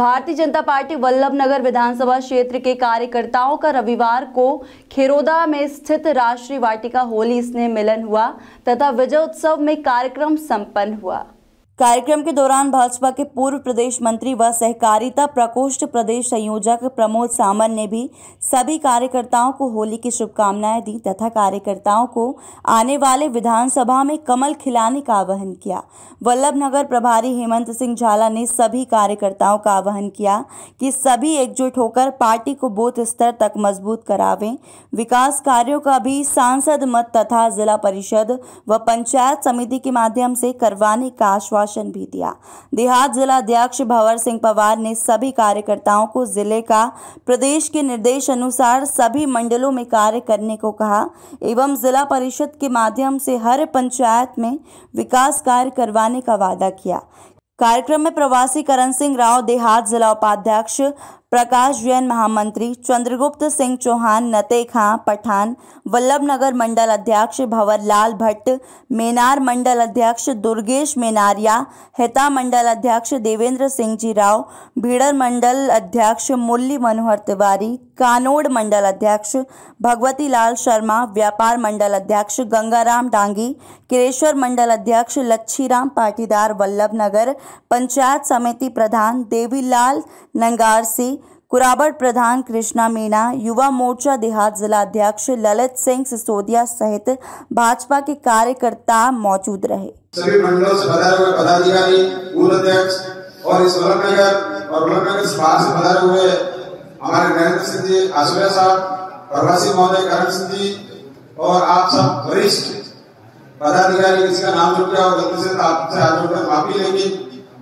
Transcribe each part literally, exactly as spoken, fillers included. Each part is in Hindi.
भारतीय जनता पार्टी वल्लभनगर विधानसभा क्षेत्र के कार्यकर्ताओं का रविवार को खेरोदा में स्थित राष्ट्रीय वाटिका होली स्नेह मिलन हुआ तथा विजय उत्सव में कार्यक्रम संपन्न हुआ। कार्यक्रम के दौरान भाजपा के पूर्व प्रदेश मंत्री व सहकारिता प्रकोष्ठ प्रदेश संयोजक प्रमोद सामंत ने भी सभी कार्यकर्ताओं को होली की शुभकामनाएं दी तथा कार्यकर्ताओं को आने वाले विधानसभा में कमल खिलाने का आह्वान किया। वल्लभनगर प्रभारी हेमंत सिंह झाला ने सभी कार्यकर्ताओं का आह्वान किया कि सभी एकजुट होकर पार्टी को बूथ स्तर तक मजबूत करावें। विकास कार्यों का भी सांसद मत तथा जिला परिषद व पंचायत समिति के माध्यम से करवाने का आश्वासन भी दिया। देहात जिला अध्यक्ष भंवर सिंह पवार ने सभी कार्यकर्ताओं को जिले का प्रदेश के निर्देश अनुसार सभी मंडलों में कार्य करने को कहा एवं जिला परिषद के माध्यम से हर पंचायत में विकास कार्य करवाने का वादा किया। कार्यक्रम में प्रवासी करण सिंह राव देहात जिला उपाध्यक्ष, प्रकाश जैन महामंत्री, चंद्रगुप्त सिंह चौहान, नते खां पठान, वल्लभनगर मंडल अध्यक्ष भंवर लाल भट्ट, मेनार मंडल अध्यक्ष दुर्गेश मेनारिया, हिता मंडल अध्यक्ष देवेंद्र सिंह जी राव, भीड़र मंडल अध्यक्ष मुरली मनोहर तिवारी, कानोड़ मंडल अध्यक्ष भगवती लाल शर्मा, व्यापार मंडल अध्यक्ष गंगाराम डांगी, किरेश्वर मंडल अध्यक्ष लच्छीराम पाटीदार, वल्लभनगर पंचायत समिति प्रधान देवीलाल नंगारसी, कुराबड़ प्रधान कृष्णा मीणा, युवा मोर्चा देहात जिला अध्यक्ष ललित सिंह सिसोदिया सहित भाजपा के कार्यकर्ता मौजूद रहे। सभी मंडलों से पधारे हुए पदाधिकारी, पूर्व अध्यक्ष और इस वल्लभनगर और वल्लभनगर से बाहर से पधारे हुए हमारे नरेंद्र सिंह जी, आशुरा साहब, प्रवासी महोदय करण सिंह जी और आप सब वरिष्ठ पदाधिकारी, किसी का नाम छूट गया और गलती से आपसे हाथ जोड़कर माफी लेंगे।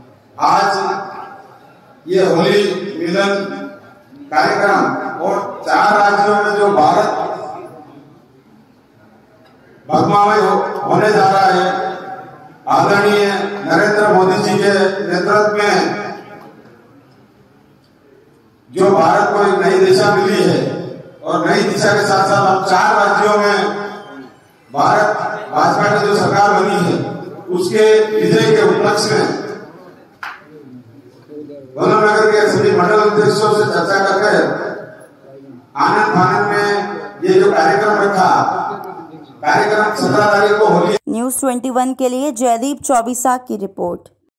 आज ये होली मिलन कार्यक्रम और चार राज्यों में जो भारत भगवामय हो, होने जा रहा है, आदरणीय नरेंद्र मोदी जी के नेतृत्व में जो भारत को एक नई दिशा मिली है और नई दिशा के साथ साथ हम चार राज्यों में भारत भाजपा की जो सरकार बनी है उसके विजय के उपलक्ष्य में वल्लभनगर के सभी मंडल अध्यक्षों से चर्चा करके आनंद फानंद में ये जो कार्यक्रम रखा, कार्यक्रम सत्रह तारीख को होली। न्यूज़ इक्कीस के लिए जयदीप चौबीसा की रिपोर्ट।